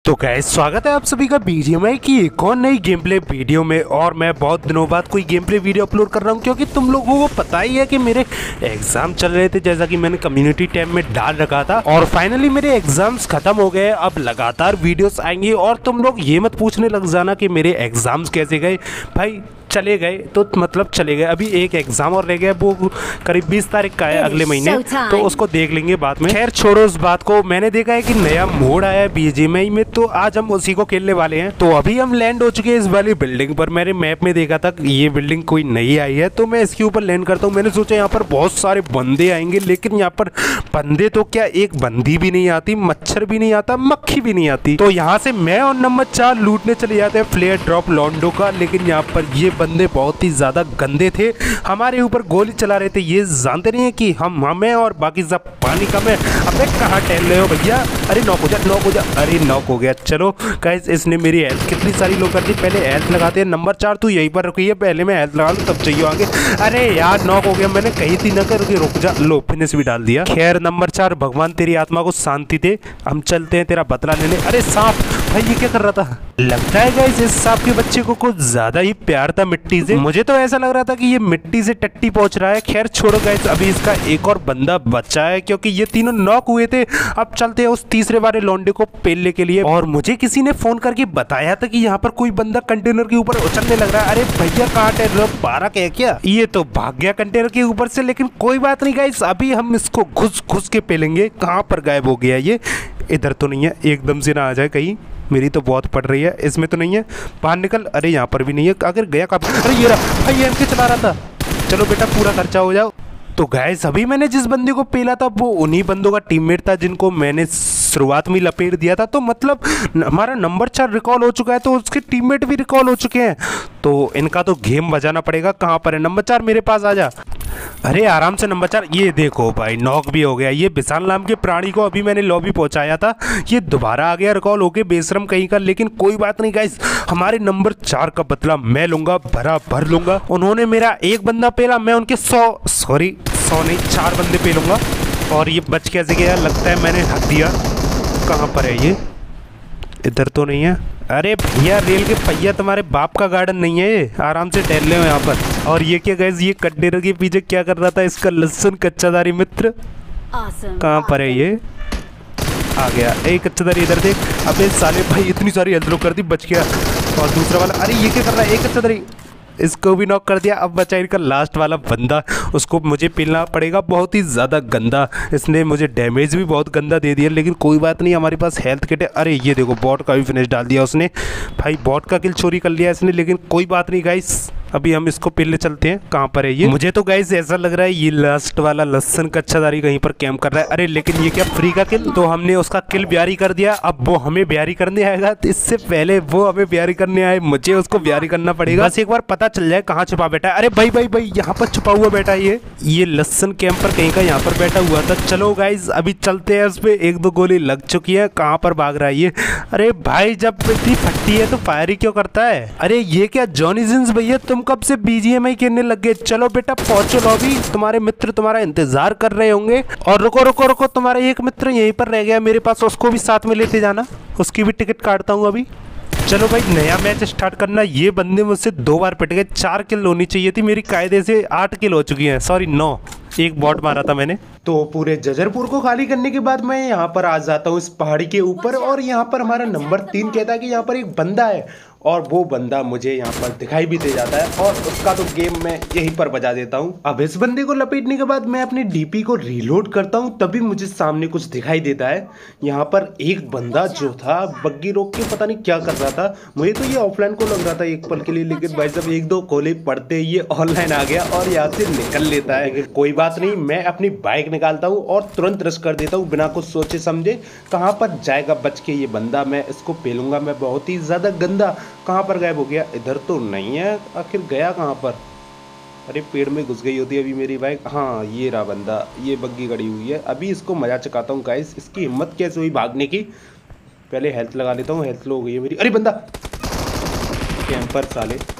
तो गाइस स्वागत है आप सभी का बीजीएमआई की एक और नई गेम प्ले वीडियो में। और मैं बहुत दिनों बाद कोई गेम प्ले वीडियो अपलोड कर रहा हूं क्योंकि तुम लोगों को पता ही है कि मेरे एग्जाम चल रहे थे, जैसा कि मैंने कम्युनिटी टैब में डाल रखा था। और फाइनली मेरे एग्जाम्स खत्म हो गए। अब लगातार वीडियोस आएंगी और तुम लोग ये मत पूछने लग जाना कि मेरे एग्जाम्स कैसे गए। भाई चले गए तो मतलब चले गए। अभी एक एग्जाम और रह गया, वो करीब 20 तारीख का है अगले महीने, तो उसको देख लेंगे बाद में। खैर छोड़ो उस बात को। मैंने देखा है कि नया मोड आया है बीजीएमआई में, तो आज हम उसी को खेलने वाले हैं। तो अभी हम लैंड हो चुके हैं इस वाली बिल्डिंग पर। मैंने मैप में देखा था ये बिल्डिंग कोई नई आई है, तो मैं इसके ऊपर लैंड करता हूँ। मैंने सोचा यहाँ पर बहुत सारे बंदे आएंगे, लेकिन यहाँ पर बंदे तो क्या, एक बंदी भी नहीं आती, मच्छर भी नहीं आता, मक्खी भी नहीं आती। तो यहाँ से मैं और नंबर 4 लूटने चले जाते हैं फ्लेयर ड्रॉप लॉन्डो का। लेकिन यहाँ पर ये बंदे बहुत ही ज्यादा गंदे थे, हमारे ऊपर गोली चला रहे थे। ये जानते नहीं है कि हमें और बाकी सब पानी कम है। अबे कहाँ टहल रहे हो भैया? अरे नॉक हो जा, नॉक हो जा। अरे नॉक हो गया। चलो गाइस, इसने मेरी हेल्थ कितनी सारी लो कर दी। पहले हेल्थ लगाते हैं। नंबर 4 तू यहीं पर रुकी है, पहले मैं हेल्थ लगा लूँ तब चाहिए आगे। अरे यार नॉक हो गया, मैंने कही थी ना कर रुक जा। लो फिनिश भी डाल दिया। खैर नंबर 4, भगवान तेरी आत्मा को शांति दे, हम चलते हैं तेरा बदला लेने। अरे सांप भाई, ये क्या कर रहा था? लगता है गाइस इस सांप के बच्चे को कुछ ज्यादा ही प्यार था मिट्टी से। मुझे तो ऐसा लग रहा था कि ये मिट्टी से टट्टी पहुंच रहा है। खैर छोड़ो गाइस, अभी इसका एक और बंदा बचा है क्योंकि ये तीनों नॉक हुए थे। अब चलते हैं उस तीसरे वाले लौंडे को पेलने के लिए। और मुझे किसी ने फोन करके बताया था कि यहाँ पर कोई बंदा कंटेनर के ऊपर उछलने लग रहा है। अरे भैया कहाँ टहल रहे हो? 12 का है क्या? ये तो भाग गया कंटेनर के ऊपर से। लेकिन कोई बात नहीं गाइस, अभी हम इसको घुस घुस के पेलेंगे। कहाँ पर गायब हो गया ये? इधर तो नहीं है, एकदम से ना आ जाए कहीं। मेरी तो बहुत पड़ रही है, इसमें तो नहीं है। बाहर निकल। अरे यहाँ पर भी नहीं है। अगर गया कब? अरे ये रहा भाई, एम के चला रहा था। चलो बेटा पूरा खर्चा हो जाओ। तो गाइस अभी मैंने जिस बंदे को पेला था वो उन्हीं बंदों का टीममेट था जिनको मैंने शुरुआत में लपेट दिया था। तो मतलब हमारा नंबर 4 रिकॉल हो चुका है, तो उसके टीममेट भी रिकॉल हो चुके हैं। तो इनका तो गेम बजाना पड़ेगा। कहाँ पर है नंबर 4? मेरे पास आ जा। अरे आराम से नंबर 4। ये देखो भाई नॉक भी हो गया। ये विशाल नाम के प्राणी को अभी मैंने लॉबी पहुंचाया था, ये दोबारा आ गया रिकॉल होके, बेशरम कहीं का। लेकिन कोई बात नहीं गाइस, हमारे नंबर 4 का बदला मैं लूंगा, भर लूंगा। उन्होंने मेरा एक बंदा पेला, मैं उनके 100 नहीं 4 बंदे पेलूंगा। और ये बच कैसे गया? लगता है मैंने हक दिया। कहाँ पर है ये? इधर तो नहीं है। अरे भैया रेल के पहिया तुम्हारे बाप का गार्डन नहीं है ये, आराम से टहल रहे हो यहाँ पर। और ये क्या गाइस, ये कंटेनर के पीछे क्या कर रहा था इसका लहसुन कच्चादारी मित्र? कहाँ पर है ये? आ गया। एक कच्चादारी इधर देख। अबे साले भाई इतनी सारी हेल्थ लो कर दी, बच गया। और दूसरा वाला, अरे ये क्या कर रहा है? एक कच्चादारी, इसको भी नॉक कर दिया। अब बचा इनका लास्ट वाला बंदा, उसको मुझे पेलना पड़ेगा। बहुत ही ज़्यादा गंदा, इसने मुझे डैमेज भी बहुत गंदा दे दिया। लेकिन कोई बात नहीं, हमारे पास हेल्थ किट है। अरे ये देखो बॉट का भी फिनिश डाल दिया उसने। भाई बॉट का किल चोरी कर लिया इसने। लेकिन कोई बात नहीं गाइस, अभी हम इसको पेलने चलते हैं। कहाँ पर है ये? मुझे तो गाइस ऐसा लग रहा है ये लास्ट वाला लहसन कच्चादारी कहीं पर कैंप कर रहा है। अरे लेकिन ये क्या फ्री का किल? तो हमने उसका किल ब्यारी कर दिया। अब वो हमें ब्यारी करने आएगा, तो इससे पहले वो हमें ब्यारी करने आए, मुझे उसको ब्यारी करना पड़ेगा। बस एक बार पता चल जाए कहाँ छुपा बैठा है। अरे भाई भाई भाई, यहाँ पर छुपा हुआ बैठा है ये लहसन कैंप पर कहीं का यहाँ पर बैठा हुआ था। चलो गाइज अभी चलते हैं उस पे। 1-2 गोली लग चुकी है। कहाँ पर भाग रहा है ये? अरे भाई जब इतनी फट्टी है तो फायर ही क्यों करता है? अरे ये क्या जॉनी सिंस भैया, तुम कब से बीजीएमआई खेलने लग गए? चलो बेटा पहुंचो लॉबी, तुम्हारे मित्र तुम्हारा इंतजार कर रहे होंगे। और रुको रुको रुको, तुम्हारा एक मित्र यहीं पर रह गया मेरे पास, उसको भी साथ में लेते जाना। उसकी भी टिकट काटता हूँ अभी। चलो भाई नया मैच स्टार्ट करना। ये बंदे मुझसे 2 बार पिट गए। 4 किल होनी चाहिए थी मेरी, कायदे से 8 किल हो चुकी हैं। सॉरी 9, एक बॉट मारा था मैंने। तो पूरे जजरपुर को खाली करने के बाद मैं यहाँ पर आ जाता हूँ इस पहाड़ी के ऊपर। और यहाँ पर हमारा नंबर 3 कहता है कि यहाँ पर एक बंदा है, और वो बंदा मुझे यहाँ पर दिखाई भी दे जाता है। और उसका तो गेम मैं यहीं पर बजा देता हूँ। अब इस बंदे को लपेटने के बाद मैं अपने डीपी को रीलोड करता हूँ, तभी मुझे सामने कुछ दिखाई देता है। यहाँ पर एक बंदा जो था बग्गी रोक के पता नहीं क्या कर रहा था। मुझे तो ये ऑफलाइन को लग रहा था एक पल के लिए, लेकिन भाई साहब 1-2 गोली पड़ते ये ऑनलाइन आ गया और यहाँ से निकल लेता है। लेकिन कोई बात नहीं, मैं अपनी बाइक निकालता हूँ और तुरंत रश कर देता हूँ बिना कुछ सोचे समझे। कहाँ पर जाएगा बच के ये बंदा? मैं इसको पेलूंगा। मैं बहुत ही ज़्यादा गंदा। कहाँ पर गायब हो गया? इधर तो नहीं है। आखिर गया कहाँ पर? अरे पेड़ में घुस गई होती अभी मेरी बाइक। हाँ ये रहा बंदा, ये बग्गी गड़ी हुई है। अभी इसको मजा चकाता हूँ गाइस। इसकी हिम्मत कैसे हुई भागने की? पहले हेल्थ लगा लेता हूँ। हेल्थ लो हो गई है मेरी। अरे बंदा कैंपर साले।